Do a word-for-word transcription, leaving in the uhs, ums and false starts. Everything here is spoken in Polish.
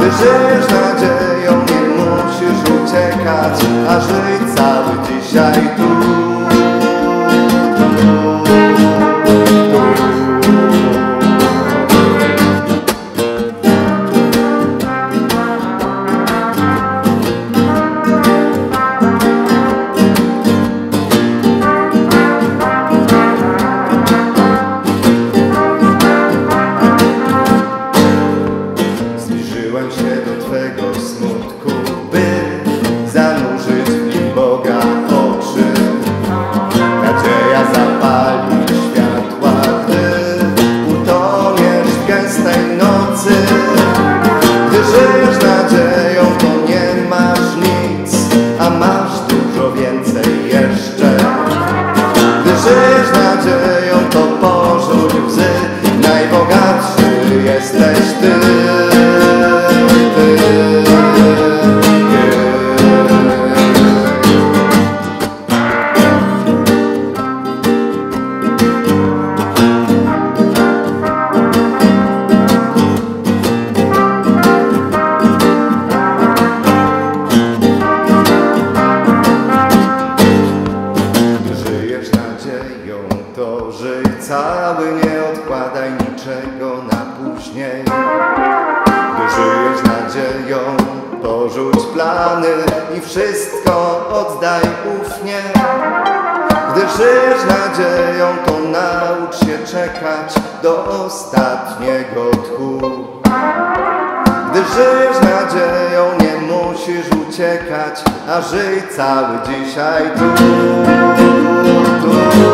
żyjesz nadzieją, nie musisz uciekać, a żyj cały dzisiaj tu. Zbliżyłem się do Twego smutku, by zanurzyć w nim Boga oczy. Nadzieja zapali światła, gdy utoniesz w gęstej nocy. Gdy żyjesz nadzieją, to nie masz nic, a masz dużo więcej jeszcze. Gdy żyjesz nadzieją, to pożuj łzy, najbogatszy jesteś Ty. To żyj cały, nie odkładaj niczego na później. Gdy żyjesz nadzieją, to rzuć plany i wszystko oddaj ufnie. Gdy żyjesz nadzieją, to naucz się czekać do ostatniego tchu. Gdy żyjesz nadzieją, nie musisz uciekać, a żyj cały dzisiaj tu, tu.